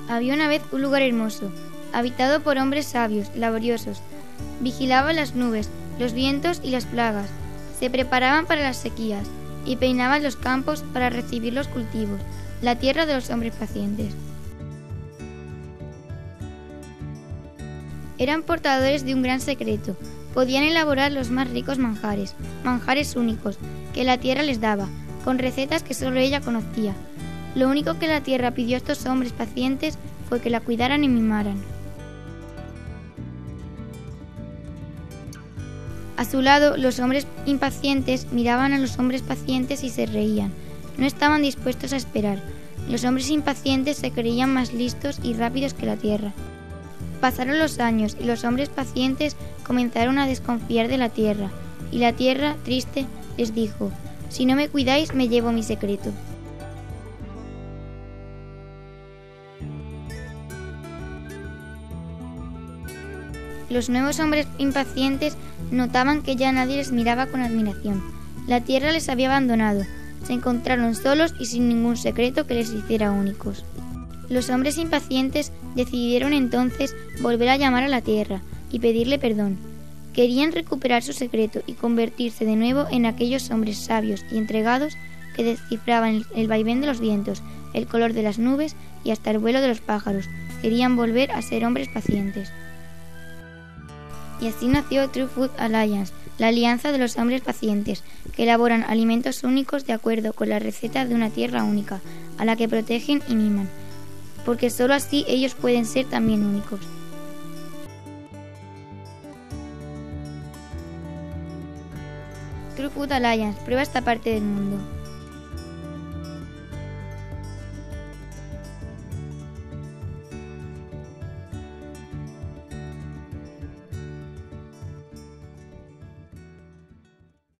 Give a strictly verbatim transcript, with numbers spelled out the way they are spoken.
Había una vez un lugar hermoso, habitado por hombres sabios, laboriosos. Vigilaban las nubes, los vientos y las plagas. Se preparaban para las sequías y peinaban los campos para recibir los cultivos, la tierra de los hombres pacientes. Eran portadores de un gran secreto. Podían elaborar los más ricos manjares, manjares únicos, que la tierra les daba, con recetas que solo ella conocía. Lo único que la tierra pidió a estos hombres pacientes fue que la cuidaran y mimaran. A su lado, los hombres impacientes miraban a los hombres pacientes y se reían. No estaban dispuestos a esperar. Los hombres impacientes se creían más listos y rápidos que la tierra. Pasaron los años y los hombres pacientes comenzaron a desconfiar de la tierra, y la tierra, triste, les dijo: «Si no me cuidáis, me llevo mi secreto». Los nuevos hombres impacientes notaban que ya nadie les miraba con admiración. La tierra les había abandonado. Se encontraron solos y sin ningún secreto que les hiciera únicos. Los hombres impacientes decidieron entonces volver a llamar a la tierra y pedirle perdón. Querían recuperar su secreto y convertirse de nuevo en aquellos hombres sabios y entregados que descifraban el vaivén de los vientos, el color de las nubes y hasta el vuelo de los pájaros. Querían volver a ser hombres pacientes. Y así nació True Food Alliance, la alianza de los hombres pacientes, que elaboran alimentos únicos de acuerdo con la receta de una tierra única, a la que protegen y miman, porque solo así ellos pueden ser también únicos. True Food Alliance, prueba esta parte del mundo.